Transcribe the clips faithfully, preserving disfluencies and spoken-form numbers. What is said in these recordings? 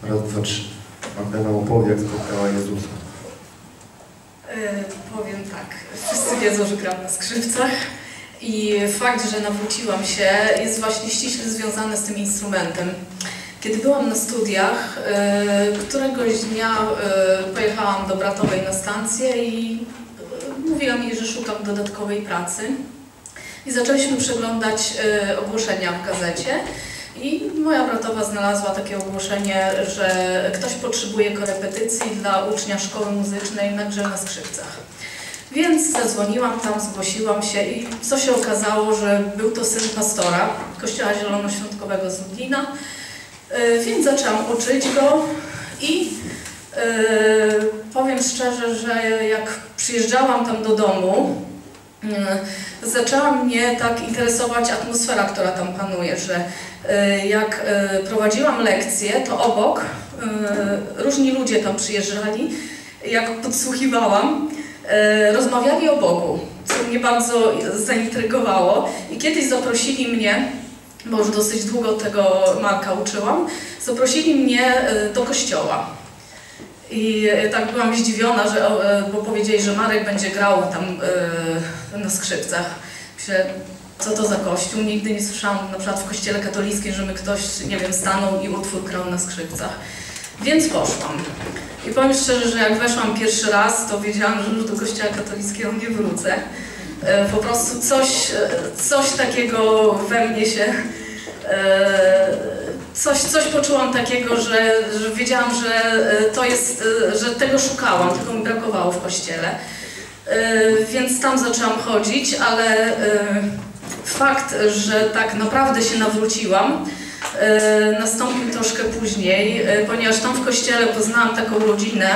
Raz, dwa, trzy. Magda nam opowie, jak spotkała Jezusa. Yy, powiem tak, wszyscy wiedzą, że gram na skrzypcach i fakt, że nawróciłam się, jest właśnie ściśle związany z tym instrumentem. Kiedy byłam na studiach, yy, któregoś dnia yy, pojechałam do bratowej na stację i yy, mówiłam jej, że szukam dodatkowej pracy. I zaczęliśmy przeglądać yy, ogłoszenia w gazecie. I moja bratowa znalazła takie ogłoszenie, że ktoś potrzebuje korepetycji dla ucznia szkoły muzycznej na grze na skrzypcach. Więc zadzwoniłam tam, zgłosiłam się i co się okazało, że był to syn pastora Kościoła Zielonoświątkowego z Lublina, yy, więc zaczęłam uczyć go i yy, powiem szczerze, że jak przyjeżdżałam tam do domu, yy, zaczęła mnie tak interesować atmosfera, która tam panuje, że jak prowadziłam lekcje, to obok różni ludzie tam przyjeżdżali, jak podsłuchiwałam, rozmawiali o Bogu, co mnie bardzo zaintrygowało. I kiedyś zaprosili mnie, bo już dosyć długo tego Marka uczyłam, zaprosili mnie do kościoła. I tak byłam zdziwiona, że, bo powiedzieli, że Marek będzie grał tam na skrzypcach. Myślę, co to za kościół? Nigdy nie słyszałam na przykład w kościele katolickim, żeby ktoś, nie wiem, stanął i utwór grał na skrzypcach. Więc poszłam. I powiem szczerze, że jak weszłam pierwszy raz, to wiedziałam, że już do kościoła katolickiego nie wrócę. Po prostu coś, coś takiego we mnie się... Coś, coś poczułam takiego, że, że wiedziałam, że to jest, że tego szukałam, tylko mi brakowało w kościele. Więc tam zaczęłam chodzić, ale fakt, że tak naprawdę się nawróciłam, nastąpił troszkę później, ponieważ tam w kościele poznałam taką rodzinę.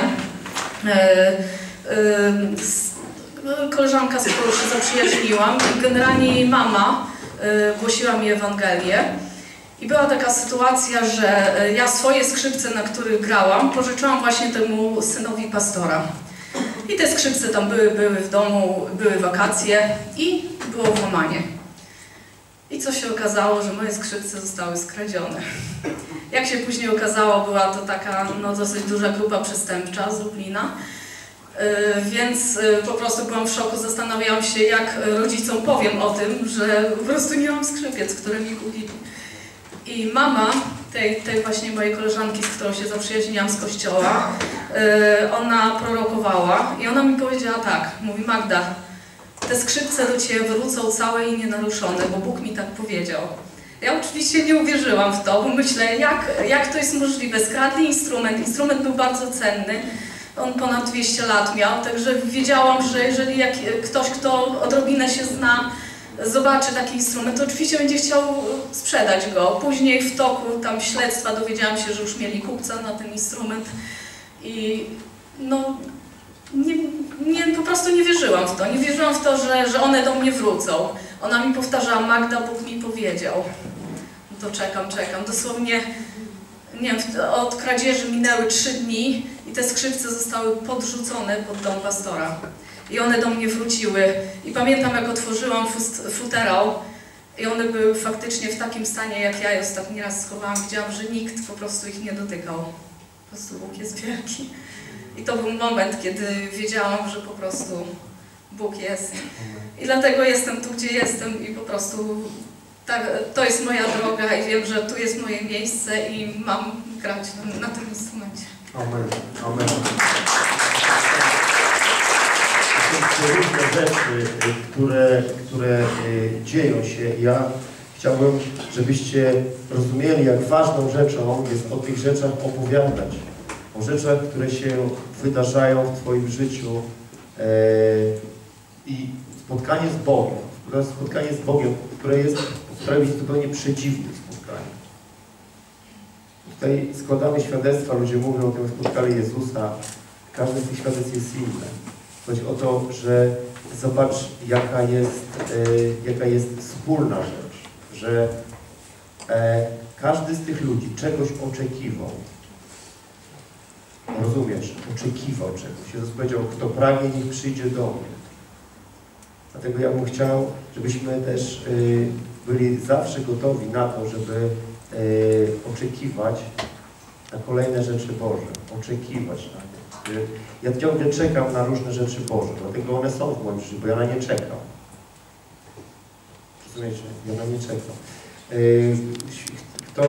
Koleżanka, z którą się zaprzyjaźniłam, generalnie jej mama głosiła mi Ewangelię. I była taka sytuacja, że ja swoje skrzypce, na których grałam, pożyczyłam właśnie temu synowi pastora. I te skrzypce tam były, były w domu, były wakacje i było włamanie. I co się okazało, że moje skrzypce zostały skradzione. Jak się później okazało, była to taka no, dosyć duża grupa przestępcza z Lublina. Yy, więc yy, po prostu byłam w szoku, zastanawiałam się, jak rodzicom powiem o tym, że po prostu nie mam skrzypiec, które mi kupili. I mama tej, tej właśnie mojej koleżanki, z którą się zaprzyjaźniłam z kościoła, yy, ona prorokowała i ona mi powiedziała tak, mówi: Magda, te skrzypce do Ciebie wrócą całe i nienaruszone, bo Bóg mi tak powiedział. Ja oczywiście nie uwierzyłam w to, bo myślę, jak, jak to jest możliwe, skradli instrument, instrument był bardzo cenny, on ponad dwieście lat miał, także wiedziałam, że jeżeli jak ktoś, kto odrobinę się zna, zobaczy taki instrument, to oczywiście będzie chciał sprzedać go. Później w toku tam śledztwa dowiedziałam się, że już mieli kupca na ten instrument i no nie, nie, po prostu nie wierzyłam w to. Nie wierzyłam w to, że, że one do mnie wrócą. Ona mi powtarzała: Magda, Bóg mi powiedział. No to czekam, czekam. Dosłownie, nie wiem, od kradzieży minęły trzy dni i te skrzypce zostały podrzucone pod dom pastora. I one do mnie wróciły. I pamiętam, jak otworzyłam futerał i one były faktycznie w takim stanie, jak ja je ostatni raz schowałam. Widziałam, że nikt po prostu ich nie dotykał. Po prostu Bóg jest wielki. I to był moment, kiedy wiedziałam, że po prostu Bóg jest. I dlatego jestem tu, gdzie jestem i po prostu tak, to jest moja droga i wiem, że tu jest moje miejsce i mam grać na, na tym instrumencie. Amen. Amen. Są różne rzeczy, które, które dzieją się. Ja chciałbym, żebyście rozumieli, jak ważną rzeczą jest o tych rzeczach opowiadać. O rzeczach, które się wydarzają w Twoim życiu i spotkanie z Bogiem. Spotkanie z Bogiem, które jest, które jest zupełnie przeciwnym spotkaniem. Tutaj składamy świadectwa, ludzie mówią o tym, że spotkali Jezusa. Każde z tych świadectw jest inne. Chodzi o to, że zobacz, jaka jest, e, jaka jest wspólna rzecz, że e, każdy z tych ludzi czegoś oczekiwał. Rozumiesz? Oczekiwał czegoś. Jezus powiedział: kto pragnie, niech przyjdzie do mnie. Dlatego ja bym chciał, żebyśmy też y, byli zawsze gotowi na to, żeby y, oczekiwać na kolejne rzeczy Boże, oczekiwać na nie. Ja ciągle czekam na różne rzeczy Boże, dlatego one są w moim życiu, bo ja na nie czekam. Rozumiecie? Ja na nie czekam. Yy, kto